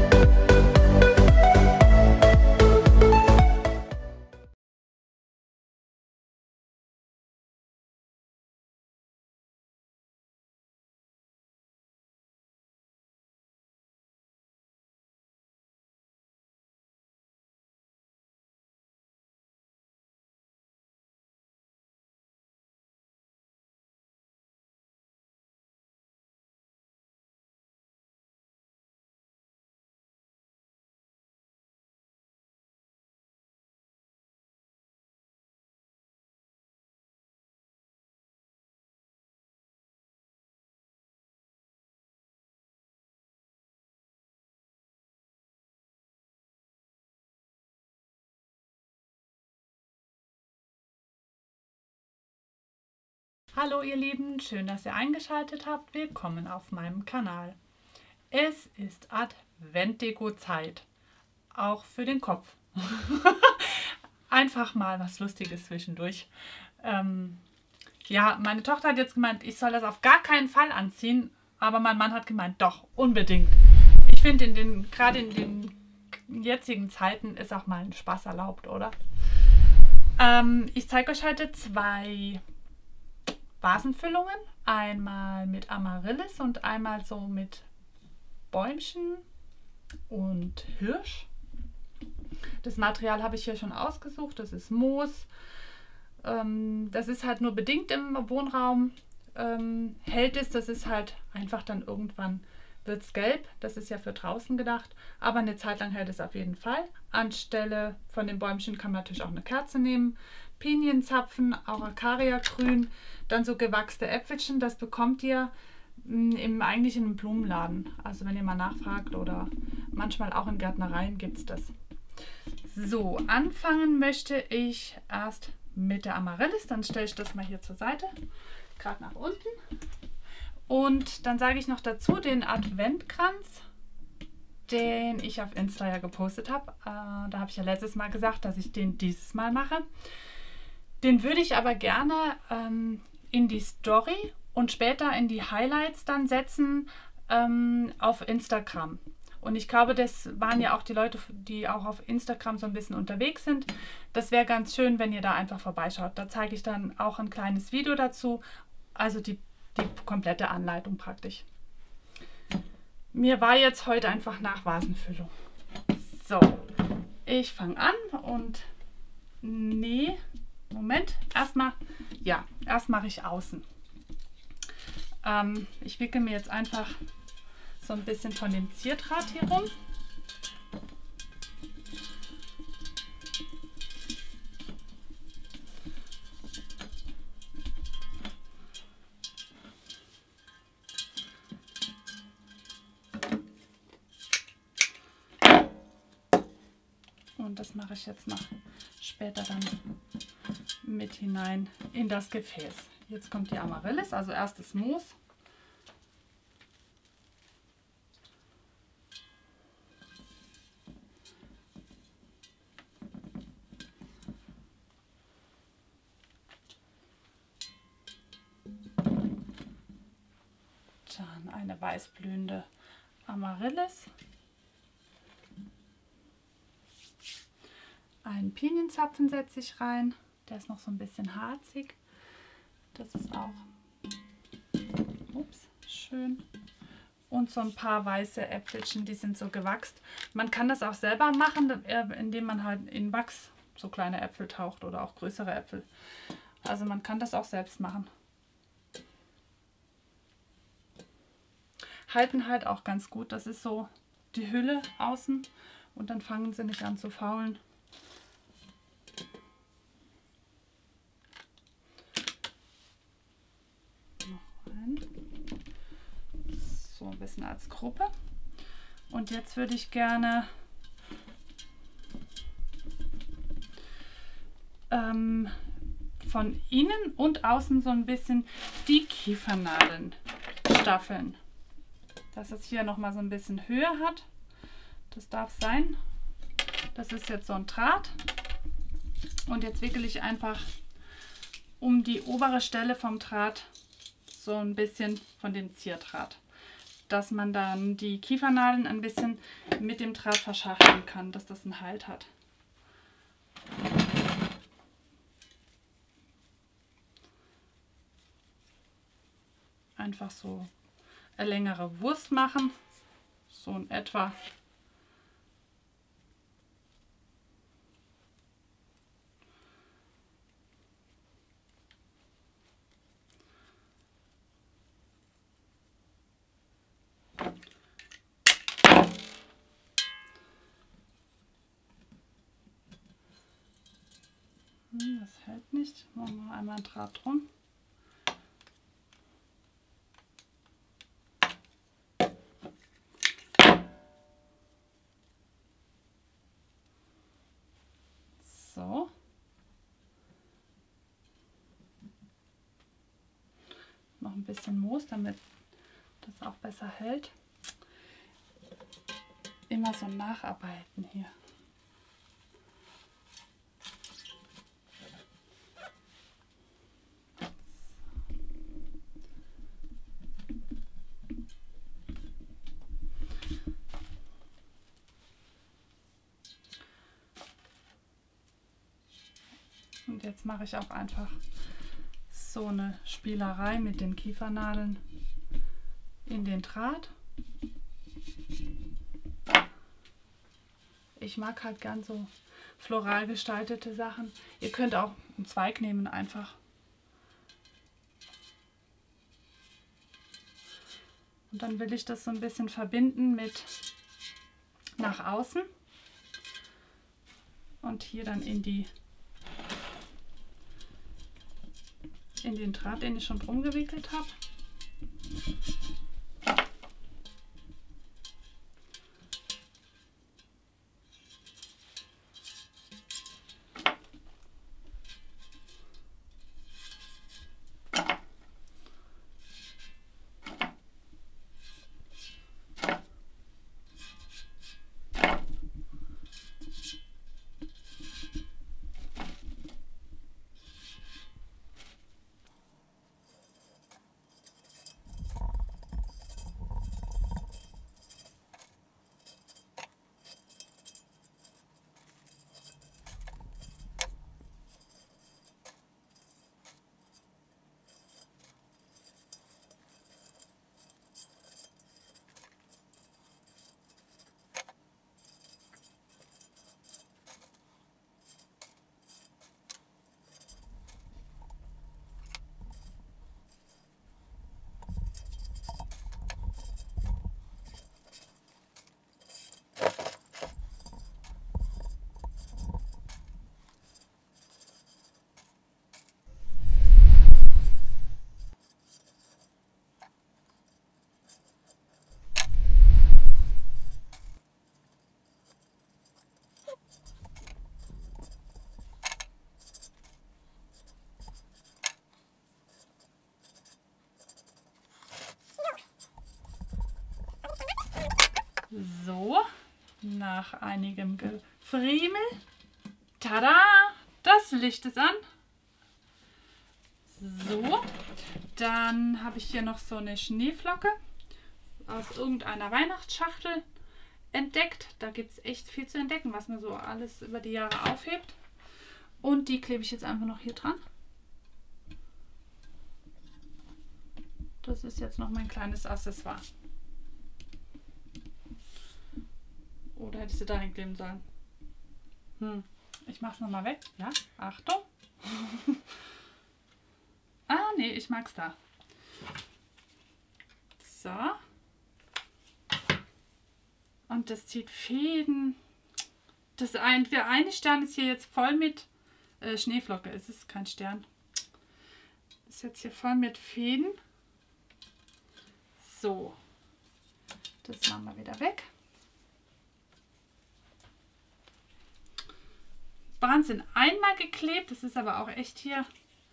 Hallo ihr Lieben, schön, dass ihr eingeschaltet habt. Willkommen auf meinem Kanal. Es ist Adventdeko-Zeit, auch für den Kopf. Einfach mal was Lustiges zwischendurch. Ja, meine Tochter hat jetzt gemeint, ich soll das auf gar keinen Fall anziehen, aber mein Mann hat gemeint, doch, unbedingt. Ich finde, gerade in den jetzigen Zeiten ist auch mal ein Spaß erlaubt, oder? Ich zeige euch heute zwei Vasenfüllungen, einmal mit Amaryllis und einmal so mit Bäumchen und Hirsch. Das Material habe ich hier schon ausgesucht, das ist Moos. Das ist halt nur bedingt im Wohnraum, hält es, das ist halt einfach dann irgendwann wird es gelb, das ist ja für draußen gedacht, aber eine Zeit lang hält es auf jeden Fall. Anstelle von den Bäumchen kann man natürlich auch eine Kerze nehmen, Pinienzapfen, Araucaria-Grün, dann so gewachste Äpfelchen, das bekommt ihr eigentlich in einem Blumenladen, also wenn ihr mal nachfragt oder manchmal auch in Gärtnereien gibt es das. So, anfangen möchte ich erst mit der Amaryllis, dann stelle ich das mal hier zur Seite, gerade nach unten. Und dann sage ich noch dazu den Adventkranz, den ich auf Insta ja gepostet habe. Da habe ich ja letztes Mal gesagt, dass ich den dieses Mal mache. Den würde ich aber gerne in die Story und später in die Highlights dann setzen auf Instagram. Und ich glaube, das waren ja auch die Leute, die auch auf Instagram so ein bisschen unterwegs sind. Das wäre ganz schön, wenn ihr da einfach vorbeischaut. Da zeige ich dann auch ein kleines Video dazu, also die komplette Anleitung praktisch. Mir war jetzt heute einfach nach Vasenfüllung. So, ich fange an und nee, Moment, erst mache ich außen. Ich wickel mir jetzt einfach so ein bisschen von dem Zierdraht hier rum. Und das mache ich jetzt noch später dann mit hinein in das Gefäß. Jetzt kommt die Amaryllis, also erst das Moos. Dann eine weißblühende Amaryllis. Einen Pinienzapfen setze ich rein, der ist noch so ein bisschen harzig. Das ist auch schön. Und so ein paar weiße Äpfelchen, die sind so gewachst. Man kann das auch selber machen, indem man halt in Wachs so kleine Äpfel taucht oder auch größere Äpfel. Also man kann das auch selbst machen. Halten halt auch ganz gut, das ist so die Hülle außen und dann fangen sie nicht an zu faulen. So ein bisschen als Gruppe. Und jetzt würde ich gerne von innen und außen so ein bisschen die Kiefernadeln staffeln. Dass es hier noch mal so ein bisschen Höhe hat. Das darf sein. Das ist jetzt so ein Draht. Und jetzt wickele ich einfach um die obere Stelle vom Draht so ein bisschen von dem Zierdraht. dass man dann die Kiefernadeln ein bisschen mit dem Draht verschachteln kann, dass das einen Halt hat. Einfach so eine längere Wurst machen, so in etwa. Das hält nicht. Machen wir einmal einen Draht drum. So. Noch ein bisschen Moos, damit das auch besser hält. Immer so nacharbeiten hier. Und jetzt mache ich auch einfach so eine Spielerei mit den Kiefernadeln in den Draht. Ich mag halt gern so floral gestaltete Sachen. Ihr könnt auch einen Zweig nehmen einfach. Und dann will ich das so ein bisschen verbinden mit nach außen. Und hier dann in den Draht, den ich schon drum gewickelt habe. So, nach einigem Gefriemel, tada, das Licht ist an. So, dann habe ich hier noch so eine Schneeflocke aus irgendeiner Weihnachtsschachtel entdeckt. Da gibt es echt viel zu entdecken, was man so alles über die Jahre aufhebt. Und die klebe ich jetzt einfach noch hier dran. Das ist jetzt noch mein kleines Accessoire. Oder hättest du da hinkleben sollen? Ich mache es nochmal weg. Ja, Achtung. Ah, nee, ich mag es da. So. Und das zieht Fäden. Der eine Stern ist hier jetzt voll mit Schneeflocke. Es ist kein Stern. Ist jetzt hier voll mit Fäden. So. Das machen wir wieder weg. Wahnsinn, einmal geklebt, das ist aber auch echt hier.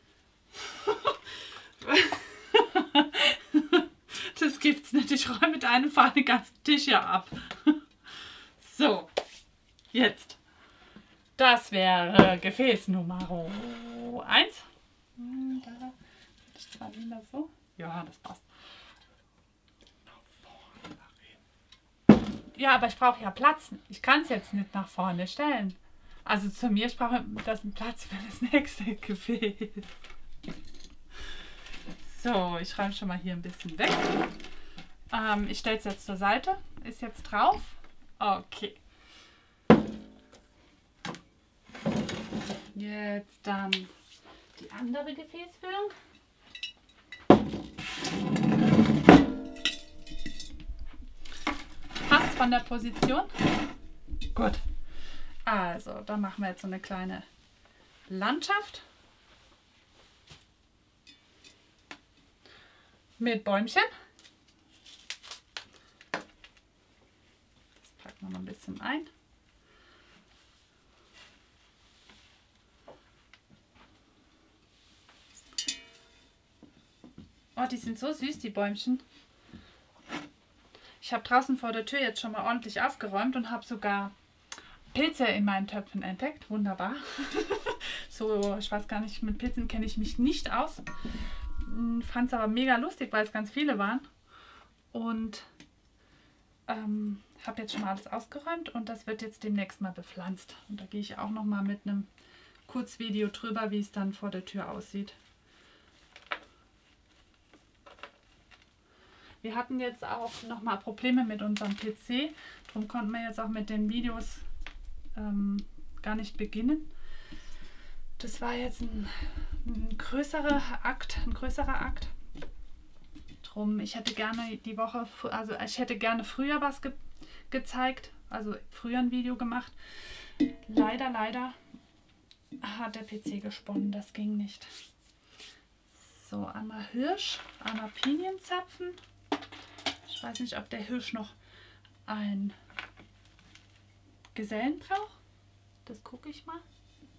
Das gibt's nicht. Ich räume mit einem Fall den ganzen Tisch hier ab. So, jetzt. Das wäre Gefäß Nummer 1. Da ist zwar nicht mehr so. Ja, das passt. Ja, aber ich brauche ja Platz. Ich kann es jetzt nicht nach vorne stellen. Also zu mir, ich brauche das einen Platz für das nächste Gefäß. So, ich räume schon mal hier ein bisschen weg. Ich stelle es jetzt zur Seite. Ist jetzt drauf. Okay. Jetzt dann die andere Gefäßfüllung. Passt von der Position. Gut. Also, da machen wir jetzt so eine kleine Landschaft. Mit Bäumchen. Das packen wir noch ein bisschen ein. Oh, die sind so süß, die Bäumchen. Ich habe draußen vor der Tür jetzt schon mal ordentlich aufgeräumt und habe sogar Pilze in meinen Töpfen entdeckt. Wunderbar. So, ich weiß gar nicht, mit Pilzen kenne ich mich nicht aus. Fand es aber mega lustig, weil es ganz viele waren. Und habe jetzt schon mal alles ausgeräumt und das wird jetzt demnächst mal bepflanzt. Und da gehe ich auch noch mal mit einem Kurzvideo drüber, wie es dann vor der Tür aussieht. Wir hatten jetzt auch noch mal Probleme mit unserem PC. Darum konnten wir jetzt auch mit den Videos gar nicht beginnen. Das war jetzt ein größerer Akt. Drum, ich hätte gerne die Woche, also ich hätte gerne früher was gezeigt, also früher ein Video gemacht. Leider hat der PC gesponnen, das ging nicht. So, einmal Hirsch, einmal Pinienzapfen. Ich weiß nicht, ob der Hirsch noch ein Gesellen braucht. Das gucke ich mal.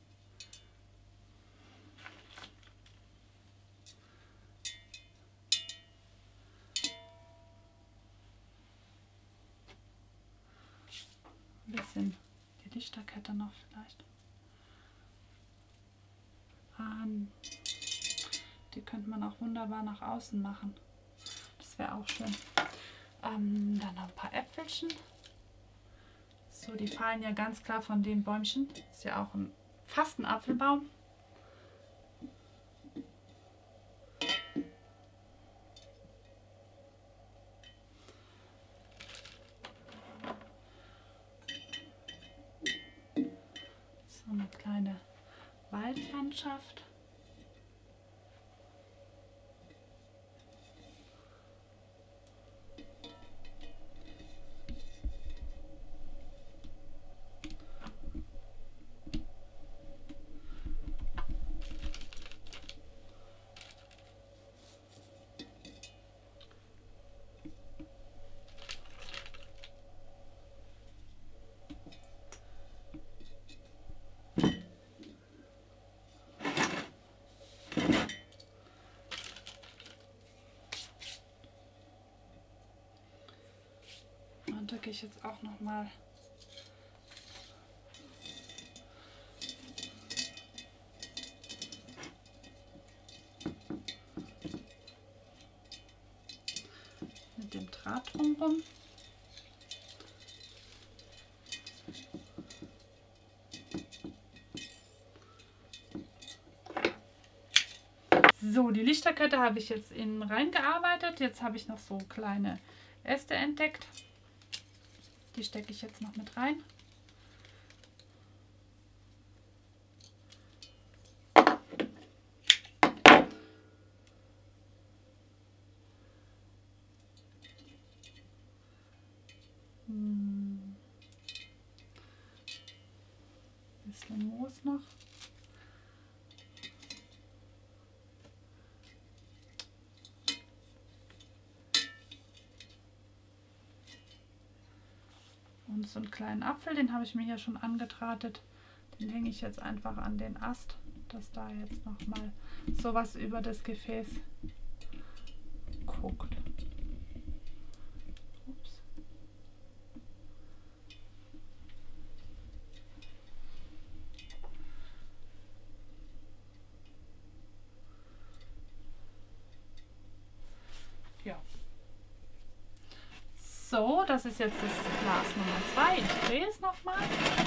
Ein bisschen die Lichterkette noch vielleicht. Die könnte man auch wunderbar nach außen machen. Das wäre auch schön. Dann noch ein paar Äpfelchen. So, die fallen ja ganz klar von dem Bäumchen. Ist ja auch fast ein Apfelbaum. So eine kleine Waldlandschaft. Und da gehe ich jetzt auch noch mal mit dem Draht drumherum. So, die Lichterkette habe ich jetzt innen reingearbeitet. Jetzt habe ich noch so kleine Äste entdeckt. Die stecke ich jetzt noch mit rein. Bisschen Moos noch. Und so einen kleinen Apfel, den habe ich mir hier schon angedrahtet. Den hänge ich jetzt einfach an den Ast, dass da jetzt noch mal sowas über das Gefäß guckt. Ups. Ja. So, So, das ist jetzt das Glas Nummer 2. Ich drehe es nochmal.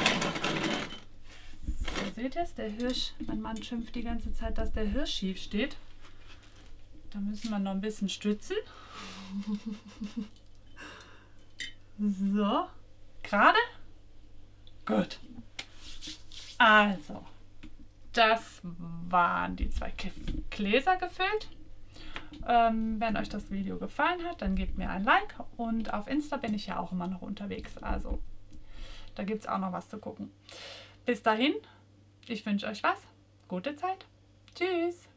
So, seht ihr es? Der Hirsch. Mein Mann schimpft die ganze Zeit, dass der Hirsch schief steht. Da müssen wir noch ein bisschen stützen. So. Gerade? Gut. Also, das waren die 2 Gläser gefüllt. Wenn euch das Video gefallen hat, dann gebt mir ein Like. Und auf Insta bin ich ja auch immer noch unterwegs. Also, da gibt es auch noch was zu gucken. Bis dahin, ich wünsche euch was. Gute Zeit. Tschüss.